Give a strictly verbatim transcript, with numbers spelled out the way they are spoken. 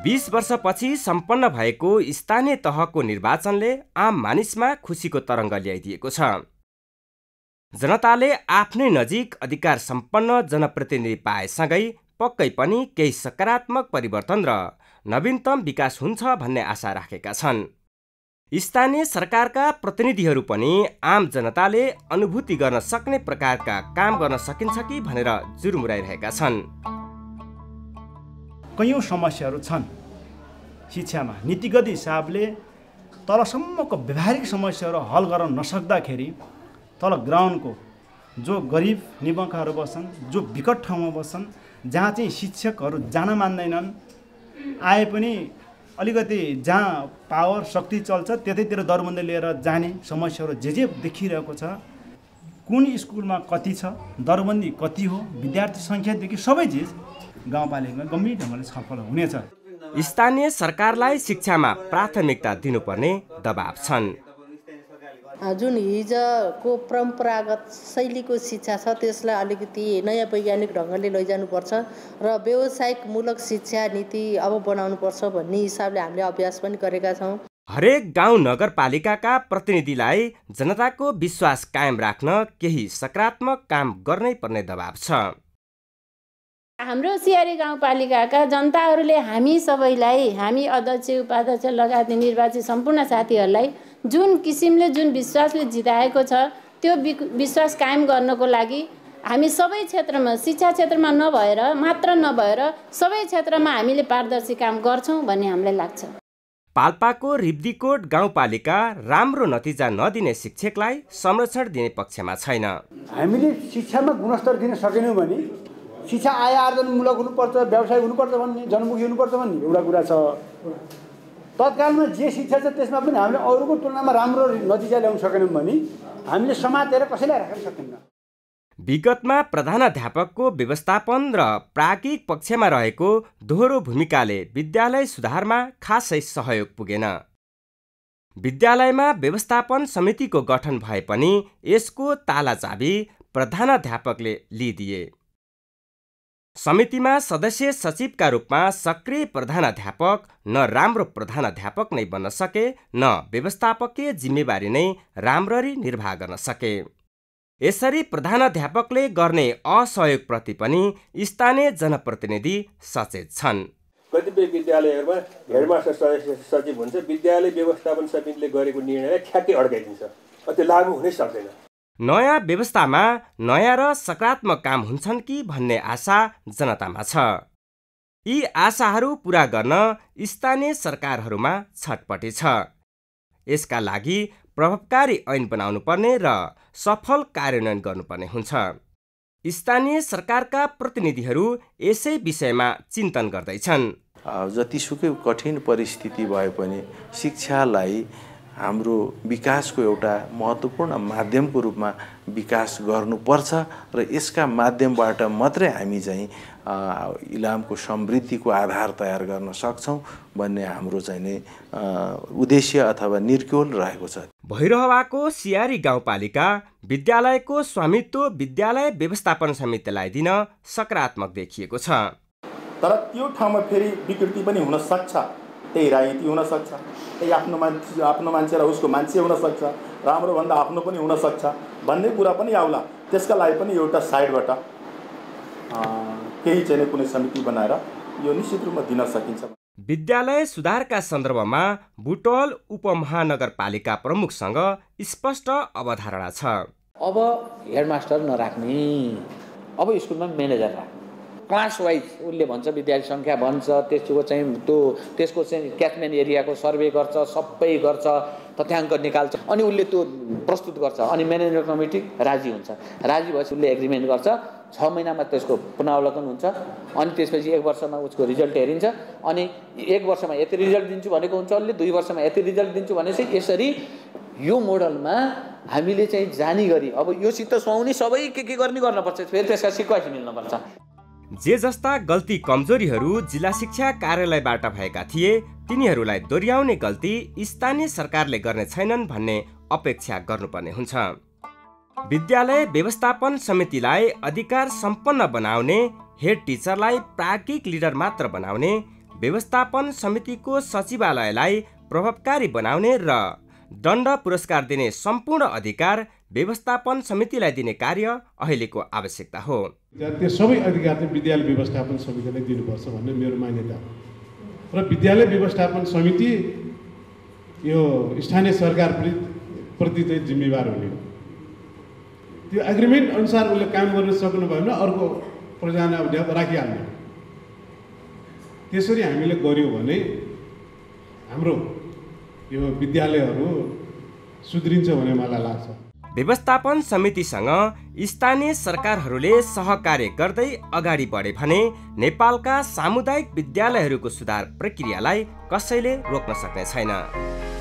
बीस वर्षपछि सम्पन्न भएको स्थानीय तहको निर्वाचनले आम मानिसमा खुसीको तरङ्ग ल्याइदिएको छ। जनताले आफ्नै नजिक अधिकार सम्पन्न जनप्रतिनिधि पाएसँगै पक्कै पनि केही सकारात्मक परिवर्तन र नवीनतम विकास हुन्छ भन्ने आशा राखेका छन्। स्थानीय सरकारका प्रतिनिधिहरू पनि आम जनताले अनुभूति गर्न सक्ने प्रकारका काम गर्न सकिन्छ कि भनेर जुरुमुराइरहेका छन्। कयौं समस्याहरू छन् शिक्षामा, नीतिगत हिसाबले तलसम्मको व्यावहारिक समस्याहरू हल गर्न नसक्दाखेरि तल ग्राउन्डको जो गरिब निबङ्काहरू बस्छन्, जो विकट ठाउँमा बस्छन्, जहाँ चाहिँ शिक्षकहरू जान मान्दैनन्, आए पनि अलिकति जहाँ पावर शक्ति चल्छ त्यतैतिर दरबन्दी लिएर जाने समस्याहरू जे जे देखिरहेको छ। कुन स्कुलमा कति छ, दरबन्दी कति हो, विद्यार्थी सङ्ख्यादेखि सबै चिज गाउँपालिकामा गम्भीर ढङ्गले छलफल हुनेछ। स्थानीय सरकारलाई शिक्षामा प्राथमिकता दिनुपर्ने दबाब छन्। जुन हिजोको परम्परागत शैलीको शिक्षा छ त्यसलाई अलिकति नयाँ वैज्ञानिक ढङ्गले लैजानुपर्छ र व्यावसायिकमूलक शिक्षा नीति अब बनाउनुपर्छ भन्ने हिसाबले हामीले अभ्यास पनि गरेका छौँ। हरेक गाउँ नगरपालिकाका प्रतिनिधिलाई जनताको विश्वास कायम राख्न केही सकारात्मक काम गर्नै पर्ने दबाब छ। हाम्रो सियारी गाउँपालिकाका जनताहरूले हामी सबैलाई, हामी अध्यक्ष उपाध्यक्ष लगायत निर्वाचित सम्पूर्ण साथीहरूलाई जुन किसिमले जुन विश्वासले जिताएको छ त्यो विश्वास कायम गर्नको लागि हामी सबै क्षेत्रमा, शिक्षा क्षेत्रमा नभएर मात्र नभएर सबै क्षेत्रमा हामीले पारदर्शी काम गर्छौँ भन्ने हामीलाई लाग्छ। पाल्पाको रिब्दीकोट गाउँपालिका राम्रो नतिजा नदिने शिक्षकलाई संरक्षण दिने पक्षमा छैन। हामीले शिक्षामा गुणस्तर दिन सकेनौँ भने शिक्षा आय आर्जनमूलक हुनुपर्छ, व्यवसायिक हुनुपर्छ भन्ने, जनमुखी हुनुपर्छ भन्ने एउटा कुरा छ। तत्कालमा जे शिक्षा छ त्यसमा पनि हामीले अरूको तुलनामा राम्रो नतिजा ल्याउन सकेनौँ भने हामीले समातेर कसैलाई राख्न सकिन्न। विगतमा प्रधानाध्यापकको व्यवस्थापन र प्राज्ञिक पक्षमा रहेको दोहोरो भूमिकाले विद्यालय सुधारमा खासै सहयोग पुगेन। विद्यालयमा व्यवस्थापन समितिको गठन भए पनि यसको तालाचाबी प्रधानाध्यापकले लिदिए। समितिमा सदस्य सचिवका रूपमा सक्रिय प्रधानाध्यापक न राम्रो प्रधानाध्यापक नै बन्न सके, न व्यवस्थापकीय जिम्मेवारी नै राम्ररी निर्वाह गर्न सके। यसरी प्रधानाध्यापकले गर्ने असहयोगप्रति पनि स्थानीय जनप्रतिनिधि सचेत छन्। कतिपय विद्यालयहरूमा हेडमास्टर सदस्य सचिव हुन्छ, विद्यालय व्यवस्थापन समितिले गरेको निर्णयलाई ठ्याक्कै अड्काइदिन्छ, त्यो लागू हुनै सक्दैन। नयाँ व्यवस्थामा नयाँ र सकारात्मक काम हुन्छन् कि भन्ने आशा जनतामा छ। यी आशाहरू पूरा गर्न स्थानीय सरकारहरूमा छटपटी छ। यसका लागि प्रभावकारी ऐन बनाउनु पर्ने र सफल कार्यान्वयन गर्नुपर्ने हुन्छ। स्थानीय सरकारका प्रतिनिधिहरू यसै विषयमा चिन्तन गर्दैछन्। जतिसुकै कठिन परिस्थिति भए पनि शिक्षालाई हाम्रो विकासको एउटा महत्त्वपूर्ण माध्यमको रूपमा विकास गर्नुपर्छ र यसका माध्यमबाट मात्रै हामी चाहिँ इलामको समृद्धिको आधार तयार गर्न सक्छौँ भन्ने हाम्रो चाहिँ नै उद्देश्य अथवा निर्क्योल रहेको छ। भैरहवाको सियारी गाउँपालिका विद्यालयको स्वामित्व विद्यालय व्यवस्थापन समितिलाई दिन सकारात्मक देखिएको छ। तर त्यो ठाउँमा फेरि विकृति पनि हुन सक्छ, त्यही राजनीति हुन सक्छ, त्यही आफ्नो मान्छे आफ्नो मान्छे र उसको मान्छे हुन सक्छ, राम्रो भन्दा आफ्नो पनि हुन सक्छ भन्ने कुरा पनि आउला। त्यसका लागि पनि एउटा साइडबाट केही चाहिँ कुनै समिति बनाएर यो निश्चित रूपमा दिन सकिन्छ। विद्यालय सुधारका सन्दर्भमा बुटवल उपमहानगरपालिका प्रमुखसँग स्पष्ट अवधारणा छ। अब हेडमास्टर नराख्ने, अब स्कुलमा म्यानेजर राख्ने, क्लास वाइज उसले भन्छ, विद्यार्थी सङ्ख्या भन्छ, त्यसको चाहिँ त्यो त्यसको चाहिँ क्याचमेन्ट एरियाको सर्वे गर्छ, सबै गर्छ, तथ्याङ्क निकाल्छ, अनि उसले त्यो प्रस्तुत गर्छ, अनि म्यानेजमेन्ट कमिटी राजी हुन्छ। राजी भएपछि उसले एग्रिमेन्ट गर्छ, छ महिनामा त्यसको पुनरावलोकन हुन्छ, अनि त्यसपछि एक वर्षमा उसको रिजल्ट हेरिन्छ, अनि एक वर्षमा यति रिजल्ट दिन्छु भनेको हुन्छ उसले, दुई वर्षमा यति रिजल्ट दिन्छु भनेपछि यसरी यो मोडलमा हामीले चाहिँ जानी गरी अब यो सित सुहाउने सबै के के गर्ने गर्नुपर्छ, फेरि त्यसका सिक्वेन्स मिल्नुपर्छ। जे जस्ता गल्ती कमजोरीहरू जिल्ला शिक्षा कार्यालयबाट भएका थिए तिनीहरूलाई दोहोर्याउने गल्ती स्थानीय सरकारले गर्ने छैनन् भन्ने अपेक्षा गर्नुपर्ने हुन्छ। विद्यालय व्यवस्थापन समितिलाई अधिकार सम्पन्न बनाउने, हेड टिचरलाई प्राज्ञिक लिडर मात्र बनाउने, व्यवस्थापन समितिको सचिवालयलाई प्रभावकारी बनाउने र दण्ड पुरस्कार दिने सम्पूर्ण अधिकार व्यवस्थापन समितिलाई दिने कार्य अहिलेको आवश्यकता हो। त्यो सबै अधिकार चाहिँ विद्यालय व्यवस्थापन समितिलाई दिनुपर्छ भन्ने मेरो मान्यता हो र विद्यालय व्यवस्थापन समिति यो स्थानीय सरकार प्रति चाहिँ जिम्मेवार हुने हो। त्यो एग्रिमेन्ट अनुसार उसले काम गर्न सक्नु भयो भने अर्को प्रयोजन अध्याप राखिहाल्ने। त्यसरी हामीले गर्यौँ भने हाम्रो यो विद्यालयहरू सुध्रिन्छ भन्ने मलाई लाग्छ। व्यवस्थापन समितिसँग स्थानीय सरकारहरूले सहकार्य गर्दै अगाडि बढे भने नेपालका सामुदायिक विद्यालयहरूको सुधार प्रक्रियालाई कसैले रोक्न सक्ने छैन।